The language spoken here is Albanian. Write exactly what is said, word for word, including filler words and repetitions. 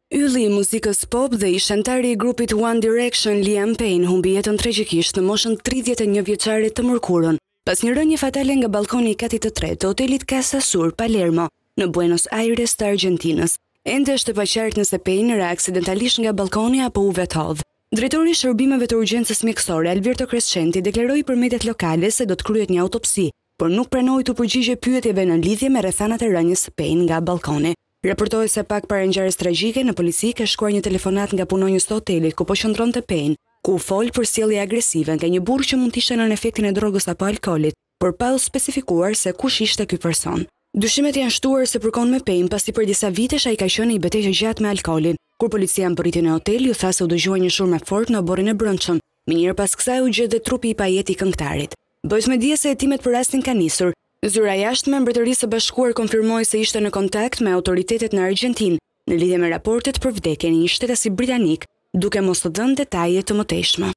Ylli i muzikës pop dhe i shantari i grupit One Direction Liam Payne humbi jetën tragjikisht në moshën tridhjetë e një vjeçare të mërkurën, pas një rënje fatale nga balkoni i katit të tretë të hotelit Casa Sur, Palermo, në Buenos Aires të Argjentinës. Ende është e paqartë nëse Payne ra aksidentalisht nga balkoni apo u vethodh. Drejtori i shërbimeve të urgjencës mjekësore Alberto Crescenti deklaroi për mediat lokale se do të kryhet një autopsi, por nuk pranoi të përgjigjë pyetjeve në lidhje me rrethanat e rënjes së Payne nga balkoni. Raportohet se pak para ngjarjes tragjike në polici ka shkuar një telefonat nga punonjës të hotelit ku po qëndronte Payne, ku u fol për sjellje agresive nga një burrë që mund të ishte nën efektin e drogës apo alkoolit, por pa u specifikuar se kush ishte ky person. Dyshimet janë shtuar se përkon me Payne pasi për disa vitesh ai ka qenë i betejë gjatë me alkoolin. Kur policia mbriti në hotel, ju tha se u dëgjua një shurmë fort në oborrin e brendshëm. Mënyrë pas kësaj u gjet dhe trupi i pajet i këngëtarit. Bëhet me dije se hetimet për rastin kanë nisur. Zyra jashtme e Mbretërisë së Bashkuar konfirmoi se ishte në kontakt me autoritetet në Argjentinë në lidhje me raportet për vdekjen e një shtetësi britanik, duke mos u dhënë detaje të mëtejshme.